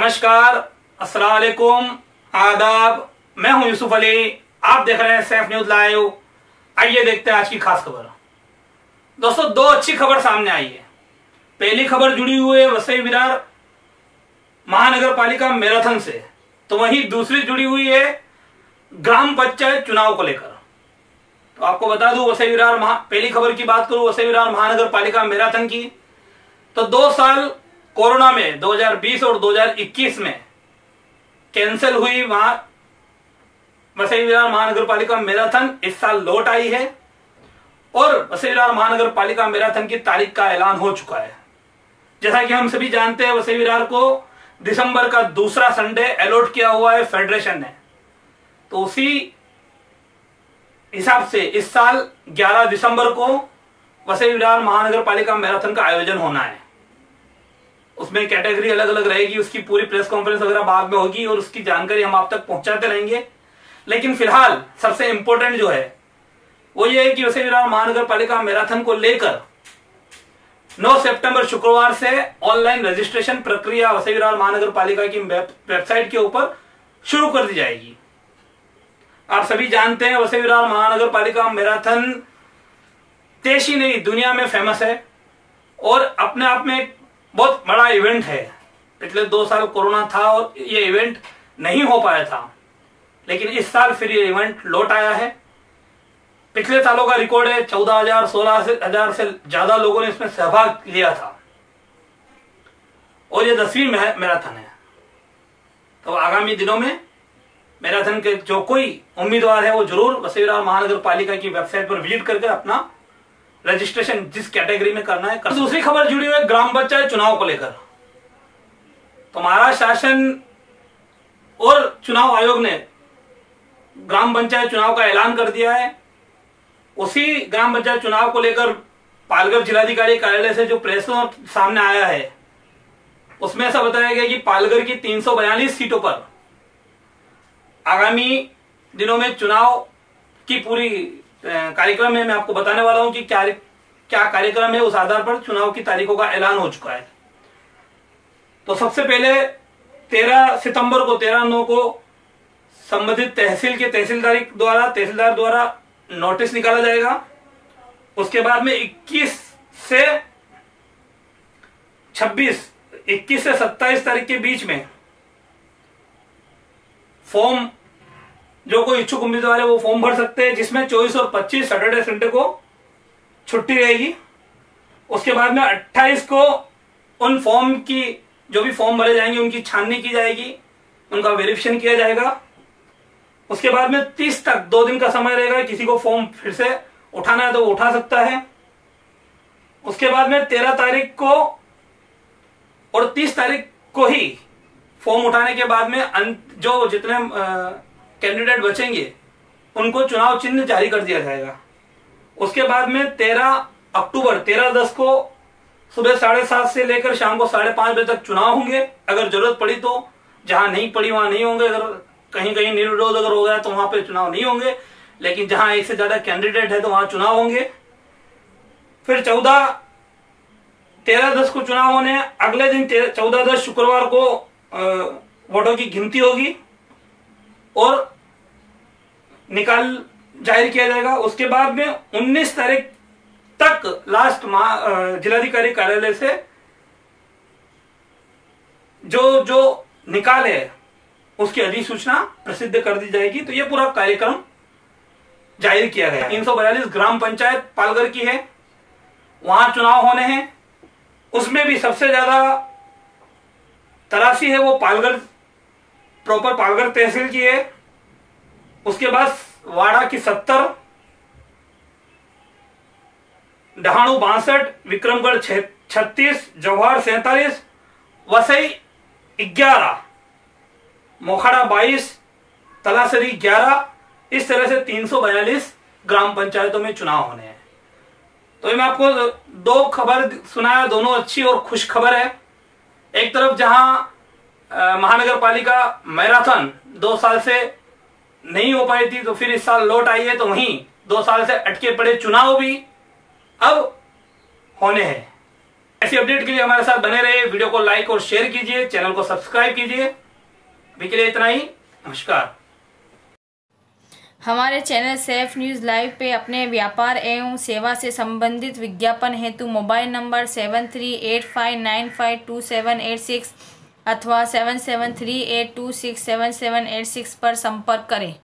नमस्कार, अस्सलाम वालेकुम, आदाब। मैं हूं यूसुफ अली। आप देख रहे हैं सैफ न्यूज लाइव। आइए देखते हैं आज की खास खबर। दोस्तों, दो अच्छी खबर सामने आई है। पहली खबर जुड़ी हुई है वसई विरार महानगर पालिका मैराथन से, तो वहीं दूसरी जुड़ी हुई है ग्राम पंचायत चुनाव को लेकर। तो आपको बता दूं, वसई विरार पहली खबर की बात करूं वसई विरार महानगर पालिका मैराथन की, तो 2 साल कोरोना में 2020 और 2021 में कैंसिल हुई वसई विरार महानगर पालिका मैराथन इस साल लौट आई है और वसई विरार महानगर पालिका मैराथन की तारीख का ऐलान हो चुका है। जैसा कि हम सभी जानते हैं, वसई विरार को दिसंबर का दूसरा संडे अलॉट किया हुआ है फेडरेशन ने। तो उसी हिसाब से इस साल 11 दिसंबर को वसई विरार महानगर पालिका मैराथन का आयोजन होना है। उसमें कैटेगरी अलग अलग रहेगी, उसकी पूरी प्रेस कॉन्फ्रेंस वगैरह बाद में होगी और उसकी जानकारी हम आप तक पहुंचाते रहेंगे। लेकिन फिलहाल सबसे इंपॉर्टेंट जो है वो ये है कि वसई विरार महानगर पालिका मैराथन को लेकर 9 सितंबर शुक्रवार से ऑनलाइन रजिस्ट्रेशन प्रक्रिया वसई विरार महानगर पालिका की वेबसाइट के ऊपर शुरू कर दी जाएगी। आप सभी जानते हैं, वसई विरार महानगर पालिका मैराथन देश ही नहीं दुनिया में फेमस है और अपने आप में एक बहुत बड़ा इवेंट है। पिछले 2 साल कोरोना था और ये इवेंट नहीं हो पाया था, लेकिन इस साल फिर ये इवेंट लौट आया है। पिछले सालों का रिकॉर्ड है 14,000 16,000 से ज्यादा लोगों ने इसमें सहभाग लिया था और ये 10वीं मैराथन है। तो आगामी दिनों में मैराथन के जो कोई उम्मीदवार है वो जरूर वसई विरार महानगर पालिका की वेबसाइट पर विजिट करके अपना रजिस्ट्रेशन जिस कैटेगरी में करना है। दूसरी खबर जुड़ी हुई है ग्राम पंचायत चुनाव को लेकर। तो महाराष्ट्र शासन और चुनाव आयोग ने ग्राम पंचायत चुनाव का ऐलान कर दिया है। उसी ग्राम पंचायत चुनाव को लेकर पालघर जिलाधिकारी कार्यालय से जो प्रेस नोट सामने आया है उसमें ऐसा बताया गया कि पालघर की 342 सीटों पर आगामी दिनों में चुनाव की पूरी कार्यक्रम है। मैं आपको बताने वाला हूं कि क्या कार्यक्रम है। उस आधार पर चुनाव की तारीखों का ऐलान हो चुका है। तो सबसे पहले 13 सितंबर को 13/9 को संबंधित तहसील के तहसीलदार द्वारा नोटिस निकाला जाएगा। उसके बाद में 21 से 27 तारीख के बीच में फॉर्म जो कोई इच्छुक उम्मीदवार है वो फॉर्म भर सकते हैं, जिसमें 24 और 25 सैटरडे संडे को छुट्टी रहेगी। उसके बाद में 28 को उन फॉर्म की जो भी फॉर्म भरे जाएंगे उनकी छाननी की जाएगी, उनका वेरिफिकेशन किया जाएगा। उसके बाद में 30 तक 2 दिन का समय रहेगा। किसी को फॉर्म फिर से उठाना है तो वो उठा सकता है। उसके बाद में 13 तारीख को और 30 तारीख को ही फॉर्म उठाने के बाद में जो जितने कैंडिडेट बचेंगे उनको चुनाव चिन्ह जारी कर दिया जाएगा। उसके बाद में 13 अक्टूबर 13/10 को सुबह 7:30 से लेकर शाम को 5:30 बजे तक चुनाव होंगे। अगर जरूरत पड़ी तो, जहां नहीं पड़ी वहां नहीं होंगे। अगर कहीं कहीं निर्विरोध अगर हो गया तो वहां पे चुनाव नहीं होंगे, लेकिन जहां एक से ज्यादा कैंडिडेट है तो वहां चुनाव होंगे। फिर 13/10 को चुनाव होने हैं। अगले दिन 14/10 शुक्रवार को वोटों की गिनती होगी और निकाल जाहिर किया जाएगा। उसके बाद में 19 तारीख तक लास्ट जिलाधिकारी कार्यालय से जो निकाल है उसकी अधिसूचना प्रसिद्ध कर दी जाएगी। तो ये पूरा कार्यक्रम जाहिर किया गया। 342 ग्राम पंचायत पालघर की है, वहां चुनाव होने हैं। उसमें भी सबसे ज्यादा तराशी है वो प्रॉपर पालघर तहसील की है। उसके बाद वाड़ा की 70, डहाणु 62, विक्रमगढ़ 36, जवाहर 47, वसई 11, मोखाड़ा 22, तलासरी 11। इस तरह से 342 ग्राम पंचायतों में चुनाव होने हैं। तो मैं आपको 2 खबर सुनाया, दोनों अच्छी और खुश खबर है। एक तरफ जहां महानगर पालिका मैराथन 2 साल से नहीं हो पाई थी तो फिर इस साल लौट आई है, तो वहीं 2 साल से अटके पड़े चुनाव भी अब होने हैं। ऐसी अपडेट के लिए हमारे साथ बने रहे, वीडियो को लाइक और शेयर कीजिए, चैनल को सब्सक्राइब कीजिए। अभी के लिए इतना ही, नमस्कार। हमारे चैनल सेफ न्यूज़ लाइव पे अपने व्यापार एवं सेवा से संबंधित विज्ञापन हेतु मोबाइल नंबर 7385952786 अथवा 7738267786 पर संपर्क करें।